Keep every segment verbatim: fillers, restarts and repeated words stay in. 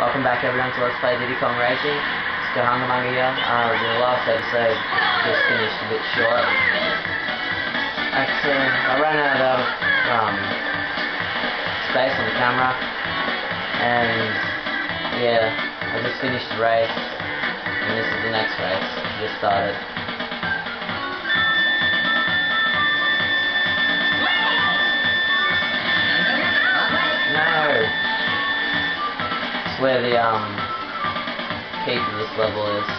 Welcome back everyone to Let's Play Diddy Racing. It's Kahangamanga here. Uh, the last episode just finished a bit short. Actually, I ran out of um, space on the camera, and yeah, I just finished the race, and this is the next race. Just started. Where the um key to this level is.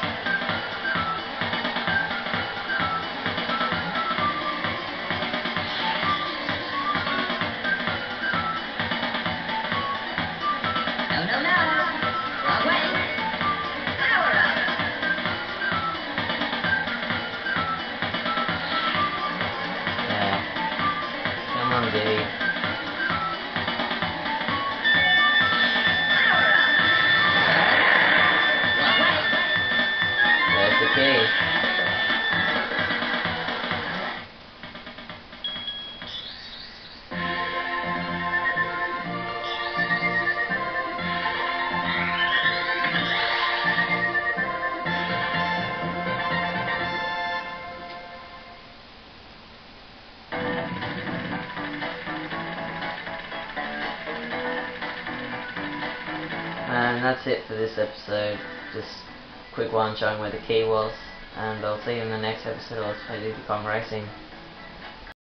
No, no, no. Wrong way. Power up. Yeah. Come on, Diddy. Okay. And that's it for this episode. Just a quick one showing where the key was. And I'll see you in the next episode of Let's Play Diddy Racing.